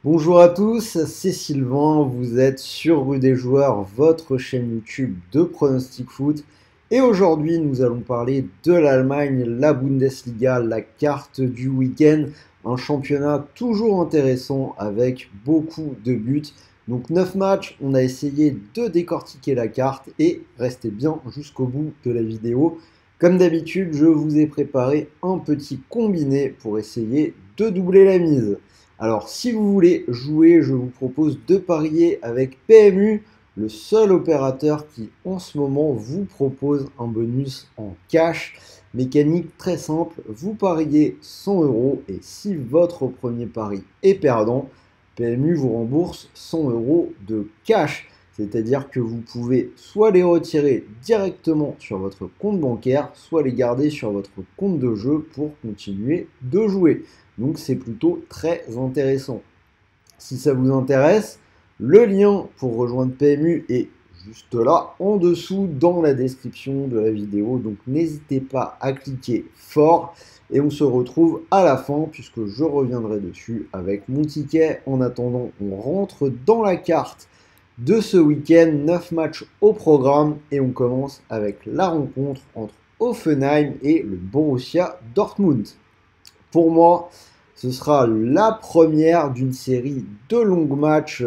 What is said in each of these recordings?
Bonjour à tous, c'est Sylvain, vous êtes sur Rue des Joueurs, votre chaîne YouTube de pronostic foot. Et aujourd'hui, nous allons parler de l'Allemagne, la Bundesliga, la carte du week-end. Un championnat toujours intéressant avec beaucoup de buts. Donc 9 matchs, on a essayé de décortiquer la carte et restez bien jusqu'au bout de la vidéo. Comme d'habitude, je vous ai préparé un petit combiné pour essayer de doubler la mise. Alors, si vous voulez jouer, je vous propose de parier avec PMU, le seul opérateur qui en ce moment vous propose un bonus en cash. Mécanique très simple, vous pariez 100 euros et si votre premier pari est perdant, PMU vous rembourse 100 euros de cash. C'est-à-dire que vous pouvez soit les retirer directement sur votre compte bancaire, soit les garder sur votre compte de jeu pour continuer de jouer. Donc c'est plutôt très intéressant. Si ça vous intéresse, le lien pour rejoindre PMU est juste là en dessous dans la description de la vidéo. Donc n'hésitez pas à cliquer fort et on se retrouve à la fin puisque je reviendrai dessus avec mon ticket. En attendant, on rentre dans la carte de ce week-end, 9 matchs au programme et on commence avec la rencontre entre Hoffenheim et le Borussia Dortmund. Pour moi, ce sera la première d'une série de longs matchs,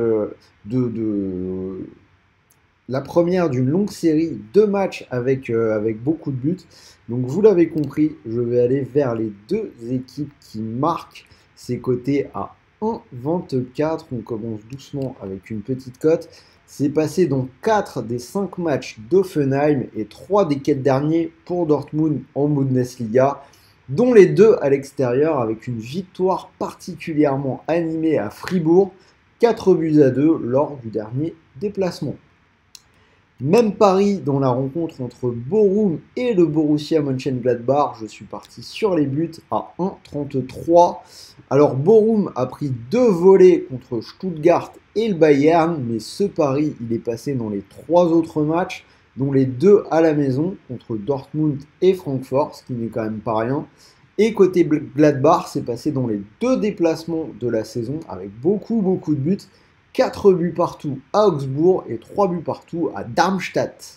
la première d'une longue série de matchs avec beaucoup de buts. Donc vous l'avez compris, je vais aller vers les deux équipes qui marquent. C'est coté à 1,24. On commence doucement avec une petite cote. C'est passé dans 4 des 5 matchs d'Hoffenheim et 3 des 4 derniers pour Dortmund en Bundesliga, dont les 2 à l'extérieur avec une victoire particulièrement animée à Fribourg, 4-2 lors du dernier déplacement. Même pari dans la rencontre entre Bochum et le Borussia Mönchengladbach, je suis parti sur les buts à 1,33. Alors Bochum a pris 2 volées contre Stuttgart et le Bayern, mais ce pari il est passé dans les 3 autres matchs, dont les 2 à la maison contre Dortmund et Francfort, ce qui n'est quand même pas rien. Et côté Gladbach, c'est passé dans les 2 déplacements de la saison avec beaucoup de buts. 4 buts partout à Augsbourg et 3 buts partout à Darmstadt.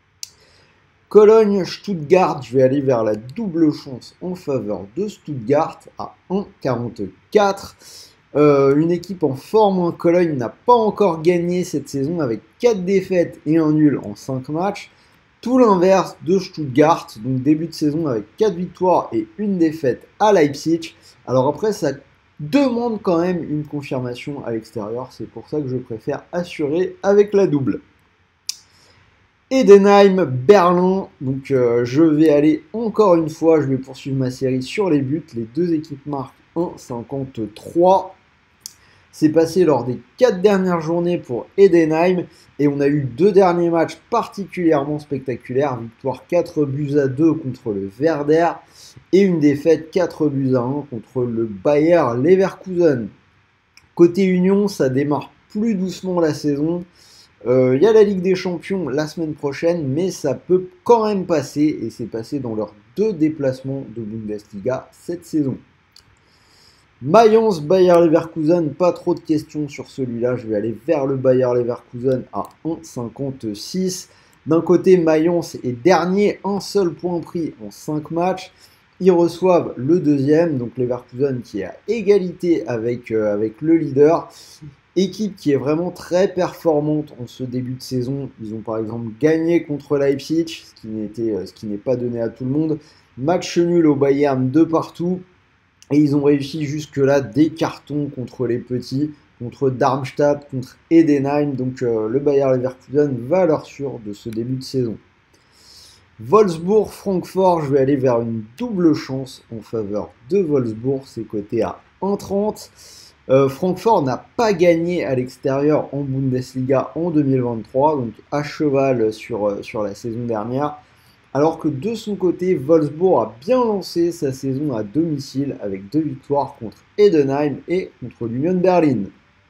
Cologne-Stuttgart, je vais aller vers la double chance en faveur de Stuttgart à 1,44. Une équipe en forme, Cologne n'a pas encore gagné cette saison avec 4 défaites et un nul en 5 matchs. Tout l'inverse de Stuttgart, donc début de saison avec 4 victoires et une défaite à Leipzig. Alors après, ça demande quand même une confirmation à l'extérieur, c'est pour ça que je préfère assurer avec la double. Edenheim, Berlin, donc je vais aller encore une fois, je vais poursuivre ma série sur les buts, les deux équipes marquent 1,53. C'est passé lors des 4 dernières journées pour Edenheim et on a eu 2 derniers matchs particulièrement spectaculaires. Victoire 4-2 contre le Werder et une défaite 4-1 contre le Bayer Leverkusen. Côté Union, ça démarre plus doucement la saison. Il y a la Ligue des Champions la semaine prochaine, mais ça peut quand même passer et c'est passé dans leurs 2 déplacements de Bundesliga cette saison. Mayence, Bayer Leverkusen, pas trop de questions sur celui-là. Je vais aller vers le Bayer Leverkusen à 1,56. D'un côté, Mayence est dernier, un seul point pris en 5 matchs. Ils reçoivent le deuxième, donc Leverkusen qui est à égalité avec le leader. Équipe qui est vraiment très performante en ce début de saison. Ils ont par exemple gagné contre Leipzig, ce qui n'est pas donné à tout le monde. Match nul au Bayern de partout. Et ils ont réussi jusque-là des cartons contre les petits, contre Darmstadt, contre Edenheim. Donc le Bayer Leverkusen valeur sûre de ce début de saison. Wolfsburg-Francfort, je vais aller vers une double chance en faveur de Wolfsburg. C'est coté à 1,30. Francfort n'a pas gagné à l'extérieur en Bundesliga en 2023, donc à cheval sur la saison dernière. Alors que de son côté, Wolfsburg a bien lancé sa saison à domicile avec 2 victoires contre Edenheim et contre l'Union Berlin.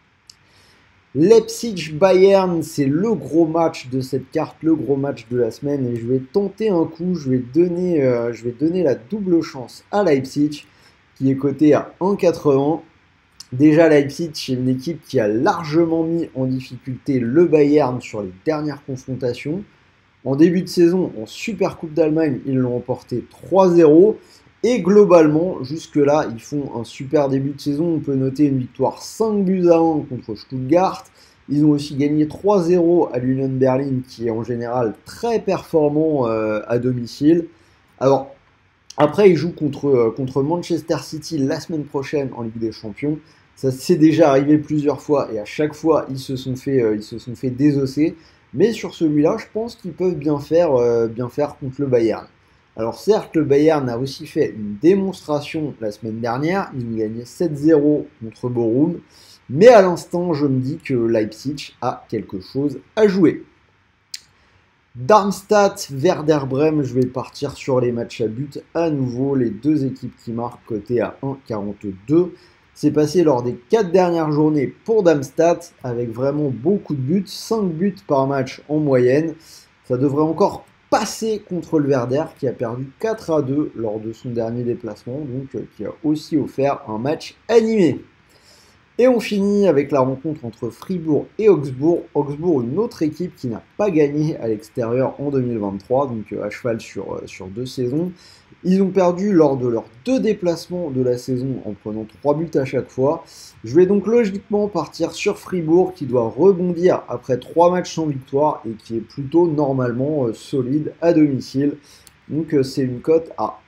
Leipzig-Bayern, c'est le gros match de cette carte, le gros match de la semaine et je vais tenter un coup, je vais donner la double chance à Leipzig qui est coté à 1,80. Déjà, Leipzig, c'est une équipe qui a largement mis en difficulté le Bayern sur les dernières confrontations. En début de saison, en Super Coupe d'Allemagne, ils l'ont emporté 3-0. Et globalement, jusque-là, ils font un super début de saison. On peut noter une victoire 5-1 contre Stuttgart. Ils ont aussi gagné 3-0 à l'Union Berlin, qui est en général très performant à domicile. Alors, après, ils jouent contre Manchester City la semaine prochaine en Ligue des Champions. Ça s'est déjà arrivé plusieurs fois et à chaque fois, ils se sont fait désosser. Mais sur celui-là, je pense qu'ils peuvent bien faire contre le Bayern. Alors certes, le Bayern a aussi fait une démonstration la semaine dernière. Ils ont gagné 7-0 contre Bochum. Mais à l'instant, je me dis que Leipzig a quelque chose à jouer. Darmstadt, Werder Bremen, je vais partir sur les matchs à but. À nouveau, les deux équipes qui marquent côté à 1,42. C'est passé lors des 4 dernières journées pour Darmstadt avec vraiment beaucoup de buts, 5 buts par match en moyenne. Ça devrait encore passer contre le Werder qui a perdu 4-2 lors de son dernier déplacement, donc qui a aussi offert un match animé. Et on finit avec la rencontre entre Fribourg et Augsbourg. Augsbourg, une autre équipe qui n'a pas gagné à l'extérieur en 2023, donc à cheval sur 2 saisons. Ils ont perdu lors de leurs 2 déplacements de la saison en prenant 3 buts à chaque fois. Je vais donc logiquement partir sur Fribourg qui doit rebondir après 3 matchs sans victoire et qui est plutôt normalement solide à domicile. Donc c'est une cote à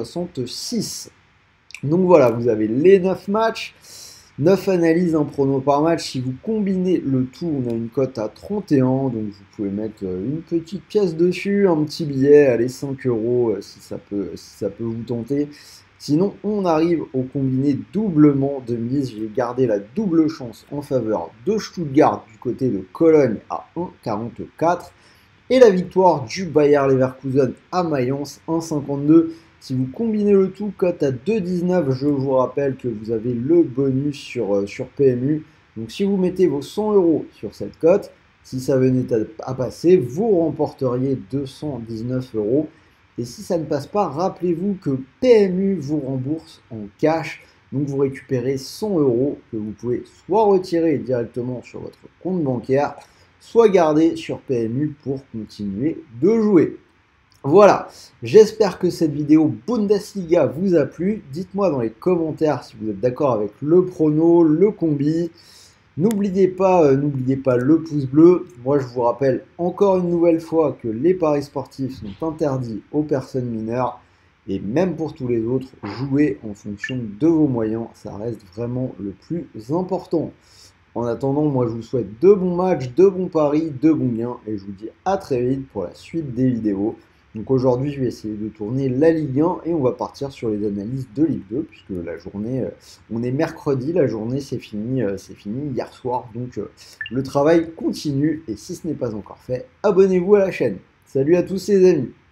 1,66. Donc voilà, vous avez les 9 matchs. 9 analyses, un prono par match. Si vous combinez le tout, on a une cote à 31. Donc vous pouvez mettre une petite pièce dessus, un petit billet, allez 5 euros si ça peut vous tenter. Sinon, on arrive au combiné doublement de mise. J'ai gardé la double chance en faveur de Stuttgart du côté de Cologne à 1,44. Et la victoire du Bayer Leverkusen à Mayence 1,52. Si vous combinez le tout, cote à 2,19, je vous rappelle que vous avez le bonus sur PMU. Donc si vous mettez vos 100 euros sur cette cote, si ça venait à passer, vous remporteriez 219 euros. Et si ça ne passe pas, rappelez-vous que PMU vous rembourse en cash. Donc vous récupérez 100 euros que vous pouvez soit retirer directement sur votre compte bancaire, soit garder sur PMU pour continuer de jouer. Voilà, j'espère que cette vidéo Bundesliga vous a plu. Dites-moi dans les commentaires si vous êtes d'accord avec le prono, le combi. N'oubliez pas le pouce bleu. Moi, je vous rappelle encore une nouvelle fois que les paris sportifs sont interdits aux personnes mineures. Et même pour tous les autres, jouez en fonction de vos moyens. Ça reste vraiment le plus important. En attendant, moi, je vous souhaite de bons matchs, de bons paris, de bons gains. Et je vous dis à très vite pour la suite des vidéos. Donc aujourd'hui, je vais essayer de tourner la Ligue 1 et on va partir sur les analyses de Ligue 2 puisque la journée, on est mercredi, la journée c'est fini hier soir. Donc le travail continue et si ce n'est pas encore fait, abonnez-vous à la chaîne. Salut à tous les amis!